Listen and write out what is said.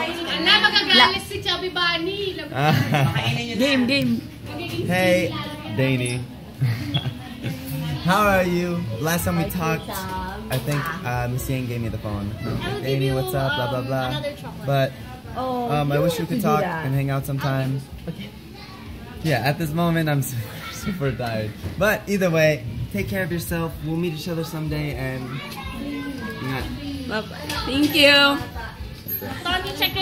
Ala, magagalit si Chubby Bunny. Game. Hey, Danny. How are you? Last time we talked, I think Miss Yang gave me the phone. Danny, what's up? Blah blah blah. But I wish we could talk and hang out sometime. Yeah, at this moment I'm super tired. But either way, take care of yourself. We'll meet each other someday and. Bye-bye. Thank you. Tony, check